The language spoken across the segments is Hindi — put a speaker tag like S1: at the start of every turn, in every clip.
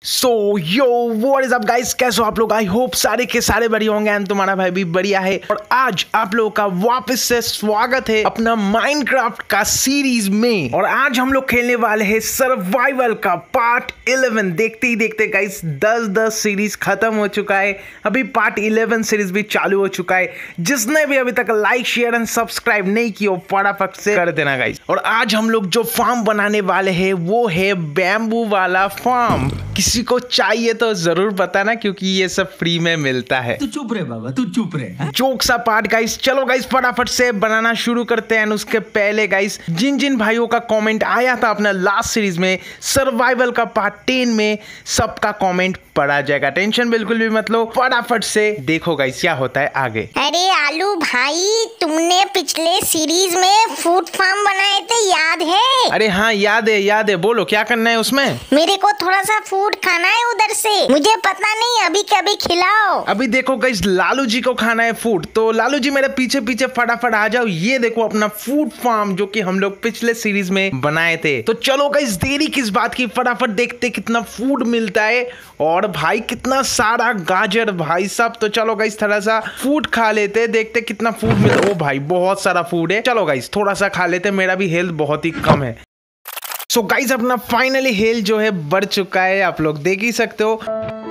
S1: So yo what is up guys, कैसे हो आप लोग। आई होप सारे के सारे बढ़िया होंगे एंड तुम्हारा भाई भी बढ़िया है। और आज आप लोगों का वापस से स्वागत है अपना माइनक्राफ्ट का सीरीज में। और आज हम लोग खेलने वाले हैं सर्वाइवल का पार्ट 11। देखते ही देखते गाइस 10 सीरीज खत्म हो चुका है, अभी पार्ट 11 सीरीज भी चालू हो चुका है। जिसने भी अभी तक लाइक शेयर एंड सब्सक्राइब नहीं किया फटाफट से कर देना गाइस। और आज हम लोग जो फार्म बनाने वाले हैं वो है बैम्बू वाला फार्म। किसी को चाहिए तो जरूर बताना क्योंकि ये सब फ्री में मिलता है।
S2: तू चुप रहे बाबा, तू चुप रहे।
S1: जोक सा पार्ट गाइस। चलो गाइस फटाफट से बनाना शुरू करते हैं। उसके पहले गाइस जिन जिन भाइयों का कमेंट आया था अपना लास्ट सीरीज में सर्वाइवल का पार्ट 10 में, सबका कमेंट पढ़ा जाएगा। टेंशन बिल्कुल भी मत लो, फटाफट से देखो गाइस क्या होता है आगे।
S3: अरे आलू भाई, तुमने पिछले सीरीज में फूड फार्म बनाए थे, याद है?
S1: अरे हाँ याद है। बोलो क्या करना है उसमें।
S3: मेरे को थोड़ा सा फूड खाना है उधर से, मुझे पता नहीं, अभी कभी खिलाओ।
S1: अभी देखो गाइस लालू जी को खाना है फूड, तो लालू जी मेरे पीछे पीछे फटाफट आ जाओ। ये देखो अपना फूड फार्म जो कि हम लोग पिछले सीरीज में बनाए थे। तो चलो गाइस देरी किस बात की, फटाफट देखते कितना फूड मिलता है। और भाई कितना सारा गाजर भाई साहब। तो चलो गाइस थोड़ा सा फूड खा लेते, देखते कितना फूड मिलता है। ओ भाई बहुत सारा फूड है। चलो गाइस थोड़ा सा खा लेते, मेरा भी हेल्थ बहुत ही कम है। सो गाइस अपना फाइनली हेल्थ जो है बढ़ चुका है, आप लोग देख ही सकते हो।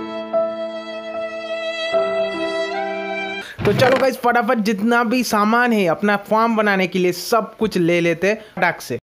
S1: तो चलो गाइस फटाफट जितना भी सामान है अपना फार्म बनाने के लिए सब कुछ ले लेते फटाक से।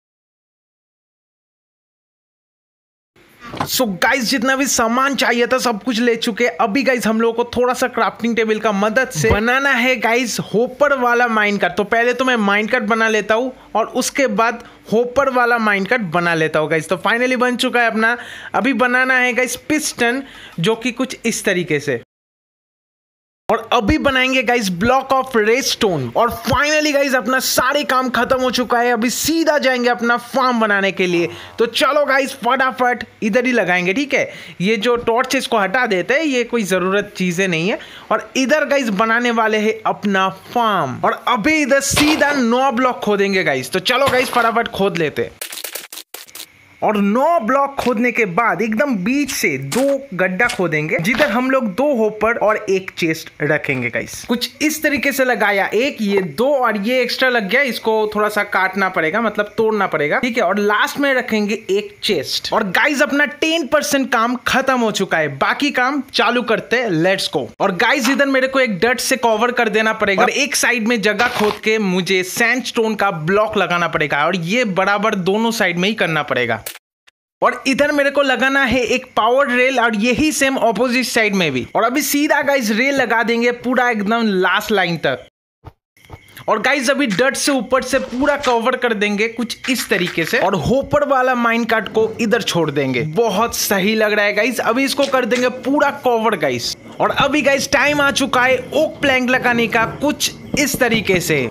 S1: सो गाइस जितना भी सामान चाहिए था सब कुछ ले चुके। अभी गाइस हम लोगों को थोड़ा सा क्राफ्टिंग टेबल का मदद से बनाना है गाइस होपर वाला माइनकार्ट। तो पहले तो मैं माइनकार्ट बना लेता हूँ और उसके बाद होपर वाला माइनकार्ट बना लेता हूँ गाइस। तो फाइनली बन चुका है अपना। अभी बनाना है गाइस पिस्टन, जो कि कुछ इस तरीके से। और अभी बनाएंगे गाइस ब्लॉक ऑफ रेडस्टोन। और फाइनली गाइस अपना सारे काम खत्म हो चुका है। अभी सीधा जाएंगे अपना फार्म बनाने के लिए। तो चलो गाइस फटाफट इधर ही लगाएंगे, ठीक है। ये जो टॉर्च इसको हटा देते हैं, ये कोई जरूरत चीजें नहीं है। और इधर गाइस बनाने वाले हैं अपना फार्म। और अभी इधर सीधा 9 ब्लॉक खोदेंगे गाइस। तो चलो गाइस फटाफट खोद लेते। और 9 ब्लॉक खोदने के बाद एकदम बीच से 2 गड्ढा खोदेंगे, जिधर हम लोग 2 होपर और 1 चेस्ट रखेंगे गाइस। कुछ इस तरीके से लगाया, एक ये 2 और ये एक्स्ट्रा लग गया, इसको थोड़ा सा काटना पड़ेगा, मतलब तोड़ना पड़ेगा, ठीक है। और लास्ट में रखेंगे 1 चेस्ट। और गाइस अपना 10% काम खत्म हो चुका है, बाकी काम चालू करते हैं, लेट्स गो। और गाइस इधर मेरे को एक डर्ट से कवर कर देना पड़ेगा और एक साइड में जगह खोद के मुझे सैंडस्टोन का ब्लॉक लगाना पड़ेगा। और ये बराबर दोनों साइड में ही करना पड़ेगा। और इधर मेरे को लगाना है एक पावर रेल, और यही सेम ऑपोजिट साइड में भी। और अभी सीधा गाइस रेल लगा देंगे पूरा एकदम लास्ट लाइन तक। और गाइस अभी डर्ट से ऊपर से पूरा कवर कर देंगे कुछ इस तरीके से। और होपर वाला माइनकार्ट को इधर छोड़ देंगे। बहुत सही लग रहा है गाइस। अभी इसको कर देंगे पूरा कवर गाइस। और अभी गाइस टाइम आ चुका है ओक प्लैंक लगाने का, कुछ इस तरीके से।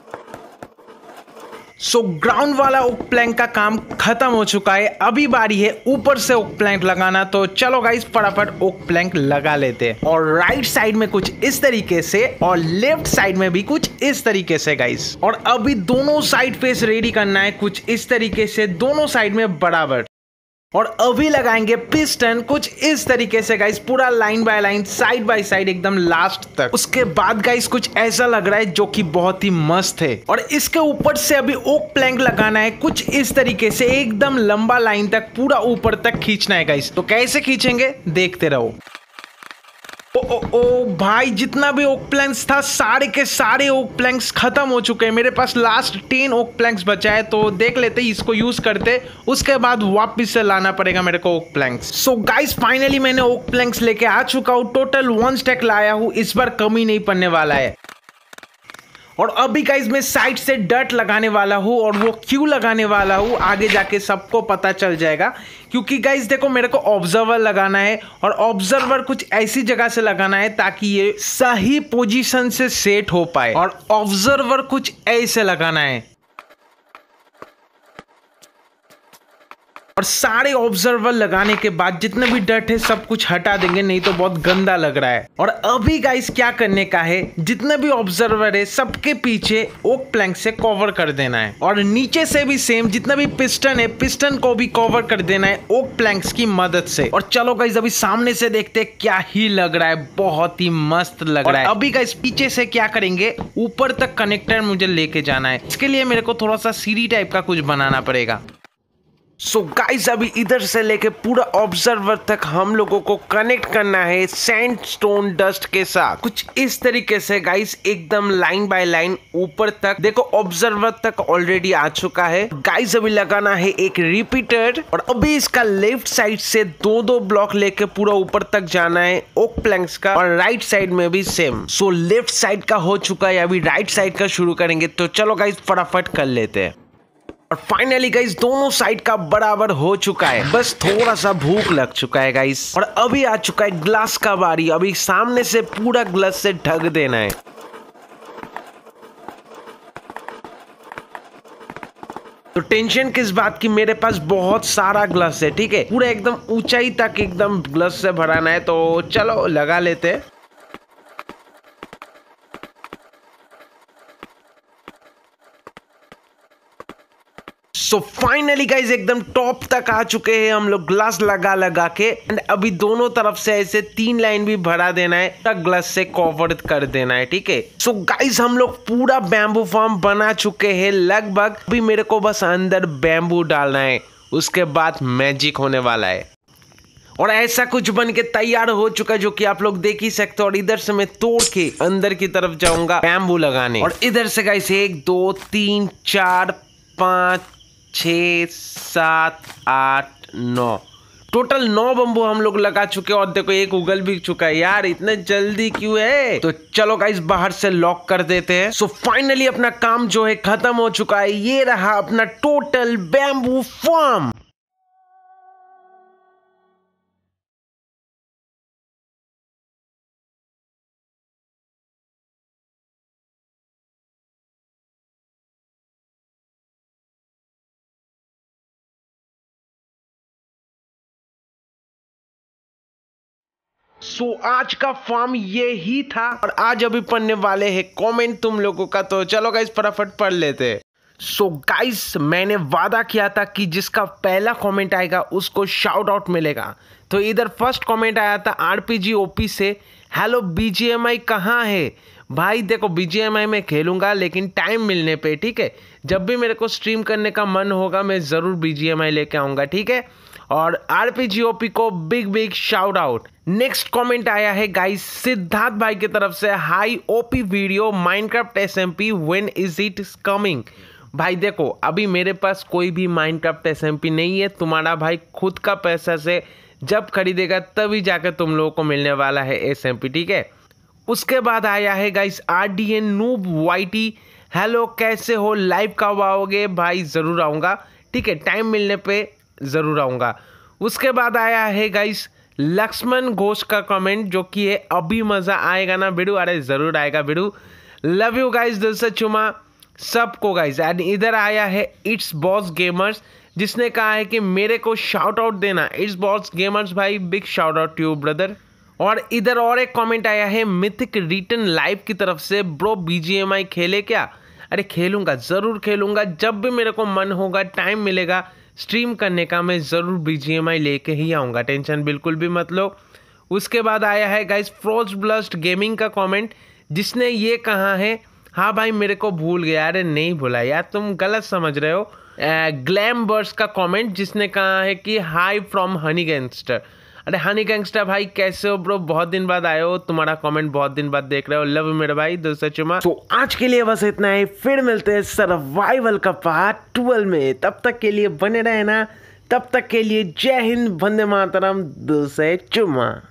S1: सो ग्राउंड वाला ओक प्लैंक का काम खत्म हो चुका है। अभी बारी है ऊपर से ओक प्लैंक लगाना। तो चलो गाइस फटाफट ओक प्लैंक लगा लेते हैं। और राइट साइड में कुछ इस तरीके से और लेफ्ट साइड में भी कुछ इस तरीके से गाइस। और अभी दोनों साइड फेस रेडी करना है कुछ इस तरीके से, दोनों साइड में बराबर। और अभी लगाएंगे पिस्टन कुछ इस तरीके से गाइस, पूरा line by line, side by side, एकदम लास्ट तक। उसके बाद गाइस कुछ ऐसा लग रहा है जो कि बहुत ही मस्त है। और इसके ऊपर से अभी ओक प्लैंक लगाना है कुछ इस तरीके से, एकदम लंबा लाइन तक पूरा ऊपर तक खींचना है गाइस। तो कैसे खींचेंगे देखते रहो। ओ भाई जितना भी ओक प्लैंक्स था सारे के सारे ओक प्लैंक्स खत्म हो चुके हैं। मेरे पास लास्ट 10 ओक प्लैंक्स बचा है, तो देख लेते इसको यूज करते, उसके बाद वापस से लाना पड़ेगा मेरे को oak planks. So guys finally मैंने ओक प्लैंक्स लेके आ चुका हूँ। टोटल 1 स्टैक लाया हूँ, इस बार कमी नहीं पड़ने वाला है। और अभी गाइस मैं साइड से डर्ट लगाने वाला हूँ। और वो क्यों लगाने वाला हूँ आगे जाके सबको पता चल जाएगा। क्योंकि गाइस देखो मेरे को ऑब्जर्वर लगाना है, और ऑब्जर्वर कुछ ऐसी जगह से लगाना है ताकि ये सही पोजीशन से सेट हो पाए। और ऑब्जर्वर कुछ ऐसे लगाना है। और सारे ऑब्जर्वर लगाने के बाद जितने भी डर्ट है सब कुछ हटा देंगे, नहीं तो बहुत गंदा लग रहा है। और अभी गाइस क्या करने का है, जितने भी ऑब्जर्वर है सबके पीछे ओक प्लैंक से कवर कर देना है और नीचे से भी सेम जितना भी पिस्टन है पिस्टन को भी कवर कर देना है ओक प्लैंक्स की मदद से। और चलो गाइस अभी सामने से देखते हैं क्या ही लग रहा है, बहुत ही मस्त लग रहा है। अभी गाइस पीछे से क्या करेंगे, ऊपर तक कनेक्टर मुझे लेके जाना है, इसके लिए मेरे को थोड़ा सा सीढ़ी टाइप का कुछ बनाना पड़ेगा। सो गाइस अभी इधर से लेके पूरा ऑब्जर्वर तक हम लोगों को कनेक्ट करना है सैंडस्टोन डस्ट के साथ, कुछ इस तरीके से गाइस, एकदम लाइन बाय लाइन ऊपर तक। देखो ऑब्जर्वर तक ऑलरेडी आ चुका है गाइस। अभी लगाना है एक रिपीटर और अभी इसका लेफ्ट साइड से दो ब्लॉक लेके पूरा ऊपर तक जाना है ओक प्लैंक्स का, और राइट साइड में भी सेम। सो लेफ्ट साइड का हो चुका है, अभी राइट साइड का शुरू करेंगे। तो चलो गाइस फटाफट कर लेते हैं। और फाइनली गाइस दोनों साइड का बराबर हो चुका है, बस थोड़ा सा भूख लग चुका है गाइस। और अभी आ चुका है ग्लास का बारी, अभी सामने से पूरा ग्लास से ढक देना है। तो टेंशन किस बात की, मेरे पास बहुत सारा ग्लास है, ठीक है, पूरा एकदम ऊंचाई तक एकदम ग्लास से भराना है। तो चलो लगा लेते हैं। सो फाइनली गाइज एकदम टॉप तक आ चुके हैं हम लोग ग्लास लगा के। एंड अभी दोनों तरफ से ऐसे 3 लाइन भी भरा देना है, तक ग्लास से कवर कर देना है, ठीक है। सो गाइज हम लोग पूरा बैम्बू फार्म बना चुके हैं लगभग। अभी मेरे को बस अंदर बैम्बू डालना है, उसके बाद मैजिक होने वाला है। और ऐसा कुछ बन के तैयार हो चुका है जो कि आप लोग देख ही सकते हो। और इधर से मैं तोड़ के अंदर की तरफ जाऊंगा बैम्बू लगाने। और इधर से गाइस 1 2 3 4 5 6 7 8 9 टोटल 9 बम्बू हम लोग लगा चुके हैं। और देखो एक उगल भी चुका है यार, इतने जल्दी क्यों है। तो चलो गाइस बाहर से लॉक कर देते हैं। सो फाइनली अपना काम जो है खत्म हो चुका है, ये रहा अपना टोटल बैम्बू फार्म। सो आज का फार्म ये ही था और आज अभी पढ़ने वाले हैं कमेंट तुम लोगों का। तो चलो गाइस फटाफट पढ़ लेते हैं। सो गाइस मैंने वादा किया था कि जिसका पहला कमेंट आएगा उसको शाउट आउट मिलेगा। तो इधर फर्स्ट कमेंट आया था आरपीजी ओपी से, हेलो बीजीएमआई कहाँ है भाई। देखो बीजीएमआई में खेलूंगा लेकिन टाइम मिलने पे, ठीक है। जब भी मेरे को स्ट्रीम करने का मन होगा मैं ज़रूर बीजीएमआई लेके आऊँगा, ठीक है। और आरपीजीओपी को big shout out. Next comment आया है गाइस सिद्धार्थ भाई की तरफ से, hi OP video Minecraft SMP when is it coming. भाई देखो अभी मेरे पास कोई भी माइनक्राफ्ट एसएमपी नहीं है, तुम्हारा भाई खुद का पैसा से जब खरीदेगा तभी जाकर तुम लोगों को मिलने वाला है एसएमपी, ठीक है। उसके बाद आया है guys RDN noob YT, hello कैसे हो, लाइव कब आओगे भाई। ज़रूर आऊँगा, ठीक है, टाइम मिलने पे ज़रूर आऊँगा। उसके बाद आया है गाइस लक्ष्मण घोष का कमेंट जो कि है अभी मज़ा आएगा ना बिडू। अरे ज़रूर आएगा बिडू, लव यू गाइस, दिल से चुमा सबको गाइस। एंड इधर आया है इट्स बॉस गेमर्स जिसने कहा है कि मेरे को शाउट आउट देना। इट्स बॉस गेमर्स भाई big shout out to you brother. और इधर और एक कमेंट आया है मिथिक रिटर्न लाइव की तरफ से, ब्रो बीजीएमआई खेले क्या। अरे खेलूंगा, ज़रूर खेलूंगा, जब भी मेरे को मन होगा टाइम मिलेगा स्ट्रीम करने का मैं ज़रूर बीजीएमआई लेके ही आऊँगा, टेंशन बिल्कुल भी मत लो। उसके बाद आया है गाइस फ्रोस्ट ब्लस्ट गेमिंग का कमेंट जिसने ये कहा है, हाँ भाई मेरे को भूल गया। अरे नहीं भूला यार, तुम गलत समझ रहे हो। ग्लैम बर्ड्स का कमेंट जिसने कहा है कि हाई फ्रॉम हनी गैंगस्टर। अरे हनी गैंगस्टर भाई कैसे हो ब्रो, बहुत दिन बाद आए हो, तुम्हारा कमेंट बहुत दिन बाद देख रहे हो, लव मेरे भाई, दिल से चुमा। तो आज के लिए बस इतना ही, फिर मिलते हैं सर्वाइवल का पार्ट 12 में। तब तक के लिए बने रहना, तब तक के लिए जय हिंद, वंदे मातरम, दिल से चुमा।